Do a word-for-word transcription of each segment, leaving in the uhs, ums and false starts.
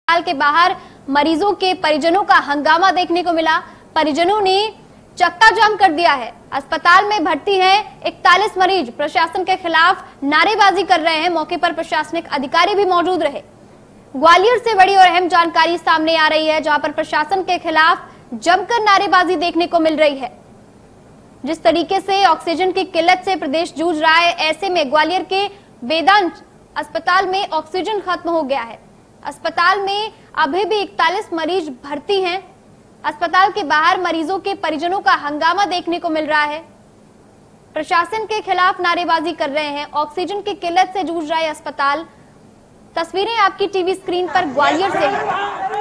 अस्पताल के बाहर मरीजों के परिजनों का हंगामा देखने को मिला। परिजनों ने चक्का जाम कर दिया है। अस्पताल में भर्ती हैं इकतालीस मरीज प्रशासन के खिलाफ नारेबाजी कर रहे हैं। मौके पर प्रशासनिक अधिकारी भी मौजूद रहे। ग्वालियर से बड़ी और अहम जानकारी सामने आ रही है, जहां पर प्रशासन के खिलाफ जमकर नारेबाजी देखने को मिल रही है। जिस तरीके से ऑक्सीजन की किल्लत से प्रदेश जूझ रहा है, ऐसे में ग्वालियर के वेदांत अस्पताल में ऑक्सीजन खत्म हो गया है। अस्पताल में अभी भी इकतालीस मरीज भर्ती हैं। अस्पताल के बाहर मरीजों के परिजनों का हंगामा देखने को मिल रहा है। प्रशासन के खिलाफ नारेबाजी कर रहे हैं। ऑक्सीजन की किल्लत से जूझ रहा है अस्पताल। तस्वीरें आपकी टीवी स्क्रीन पर ग्वालियर से हैं।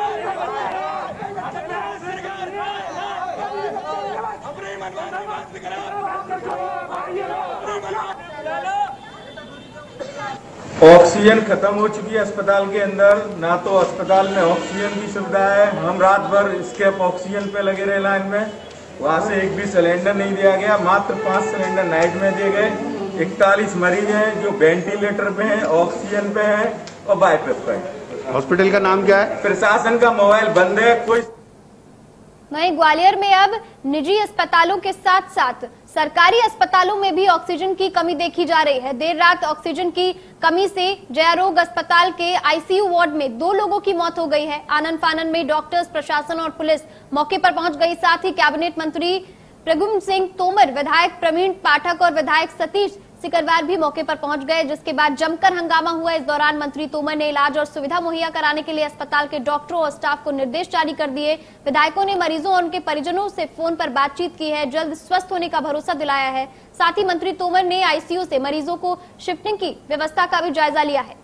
ऑक्सीजन खत्म हो चुकी है अस्पताल के अंदर। ना तो अस्पताल में ऑक्सीजन की सुविधा है। हम रात भर इसके ऑक्सीजन पे लगे रहे लाइन में। वहां से एक भी सिलेंडर नहीं दिया गया। मात्र पांच सिलेंडर नाइट में दिए गए। इकतालीस मरीज हैं जो वेंटिलेटर पे हैं, ऑक्सीजन पे हैं और बाईपेप पे हैं। हॉस्पिटल का नाम क्या है? प्रशासन का मोबाइल बंद है। कोई वहीं ग्वालियर में अब निजी अस्पतालों के साथ साथ सरकारी अस्पतालों में भी ऑक्सीजन की कमी देखी जा रही है। देर रात ऑक्सीजन की कमी से जयारोग अस्पताल के आईसीयू वार्ड में दो लोगों की मौत हो गई है। आनन फानन में डॉक्टर्स, प्रशासन और पुलिस मौके पर पहुंच गई। साथ ही कैबिनेट मंत्री प्रद्युम्न सिंह तोमर, विधायक प्रवीण पाठक और विधायक सतीश सिकरवार भी मौके पर पहुंच गए, जिसके बाद जमकर हंगामा हुआ। इस दौरान मंत्री तोमर ने इलाज और सुविधा मुहैया कराने के लिए अस्पताल के डॉक्टरों और स्टाफ को निर्देश जारी कर दिए। विधायकों ने मरीजों और उनके परिजनों से फोन पर बातचीत की है, जल्द स्वस्थ होने का भरोसा दिलाया है। साथ ही मंत्री तोमर ने आईसीयू से मरीजों को शिफ्टिंग की व्यवस्था का भी जायजा लिया है।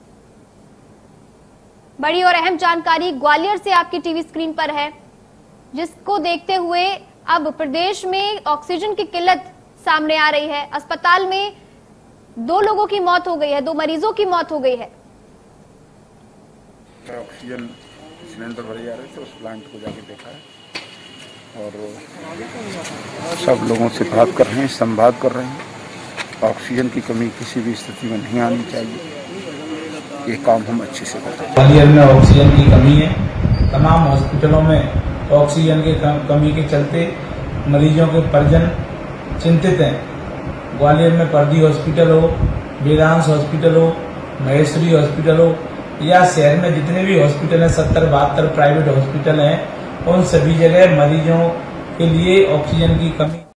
बड़ी और अहम जानकारी ग्वालियर से आपकी टीवी स्क्रीन पर है, जिसको देखते हुए अब प्रदेश में ऑक्सीजन की किल्लत सामने आ रही है। अस्पताल में दो लोगों की मौत हो गई है, दो मरीजों की मौत हो गई है। ऑक्सीजन सिलेंडर भरे जा रहे थे, उस प्लांट को जाके देखा है और सब लोगों से बात कर रहे हैं, संवाद कर रहे हैं। ऑक्सीजन की कमी किसी भी स्थिति में नहीं आनी चाहिए। ये काम हम अच्छे से करते हैं। ग्वालियर में ऑक्सीजन की कमी है। तमाम हॉस्पिटलों में ऑक्सीजन की कमी के चलते मरीजों के परिजन चिंतित हैं। ग्वालियर में परदी हॉस्पिटल हो, वेदांत हॉस्पिटल हो, महेश्वरी हॉस्पिटल हो या शहर में जितने भी हॉस्पिटल हैं, सत्तर बहत्तर प्राइवेट हॉस्पिटल हैं, उन सभी जगह मरीजों के लिए ऑक्सीजन की कमी